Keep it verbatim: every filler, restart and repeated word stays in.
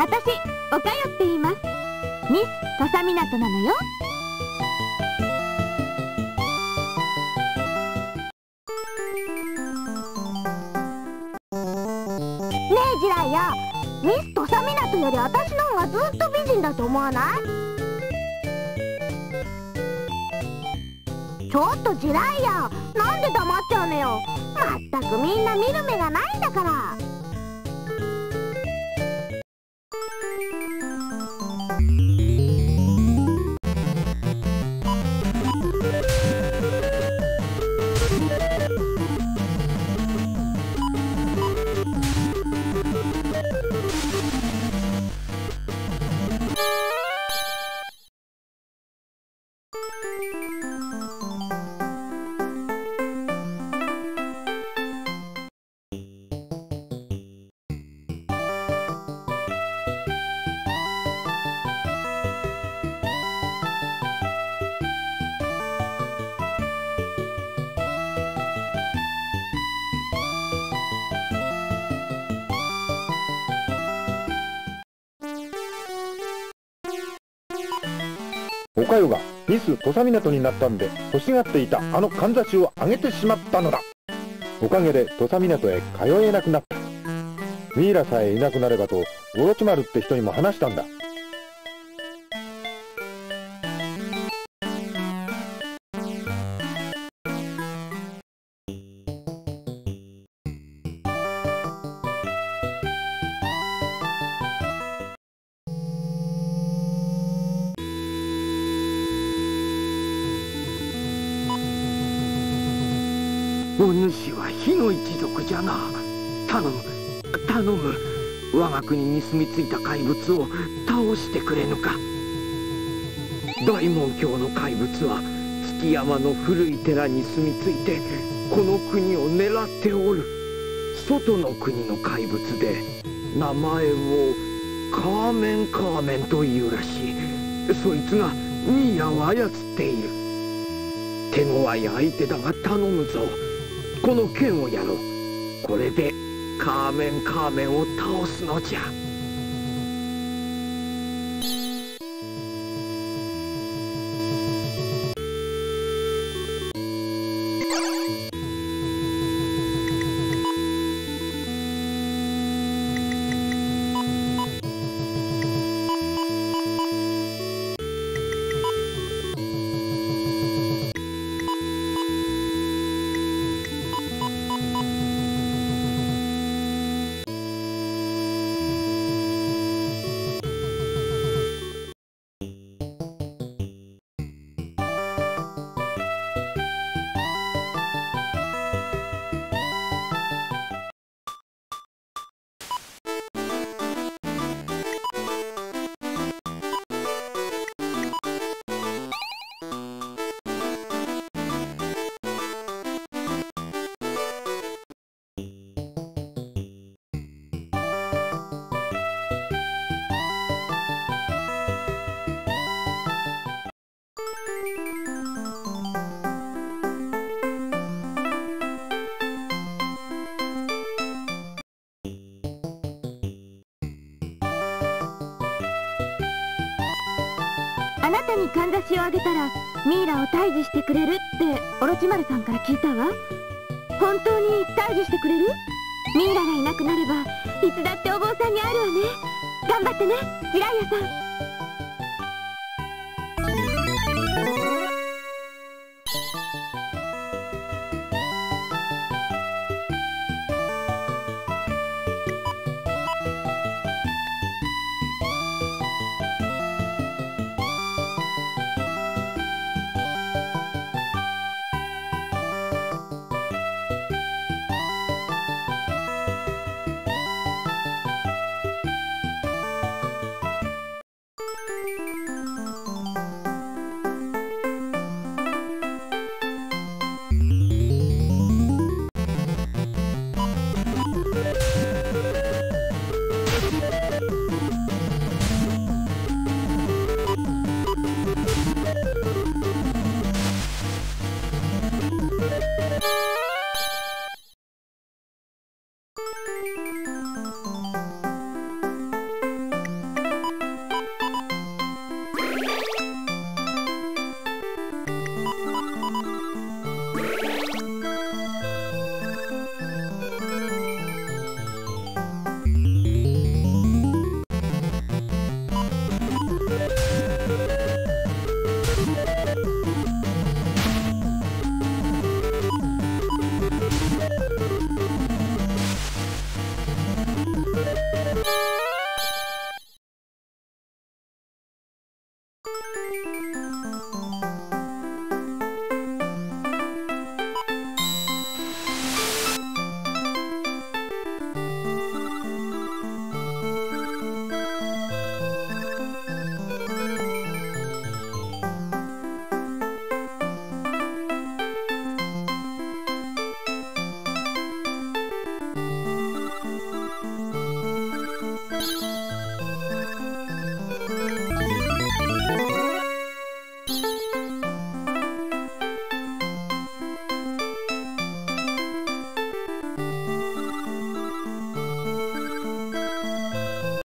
私、おかよって言います。ミス土佐港なのよ。ねえジライヤ、ミス土佐港より私の方がずっと美人だと思わない？ちょっとジライヤ、なんで黙っちゃうのよ。まったくみんな見る目がないんだから。 おかよがミス土佐港になったんで欲しがっていたあのかんざしをあげてしまったのだ。おかげで土佐港へ通えなくなった。ミイラさえいなくなればとオロチマルって人にも話したんだ。 お主は火の一族じゃな。頼む頼む、我が国に住み着いた怪物を倒してくれぬか。大門峡の怪物は築山の古い寺に住み着いてこの国を狙っておる。外の国の怪物で名前をカーメンカーメンというらしい。そいつがミイラを操っている。手強い相手だが頼むぞ。この剣をやろう。これでカーメンカーメンを倒すのじゃ。 あなたにかんざしをあげたらミイラを退治してくれるってオロチマルさんから聞いたわ。本当に退治してくれる？ミイラがいなくなればいつだってお坊さんに会えるわね。頑張ってね、ジライヤさん。